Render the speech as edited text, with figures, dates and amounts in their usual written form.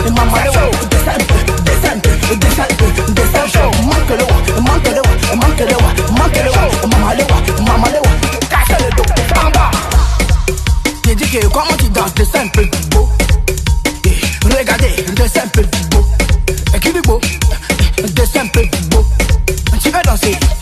maman le haut, descends un peu, descends un peu, descends un peu, descends chaud, manque le haut, manque le haut, manque le haut, manque le haut, maman le haut, casse le dos, en bas. J'ai dit que comment tu danses, descends un peu plus beau. Regardez, descends un peu plus beau. Qui est beau, descends un peu plus beau. Tu veux danser?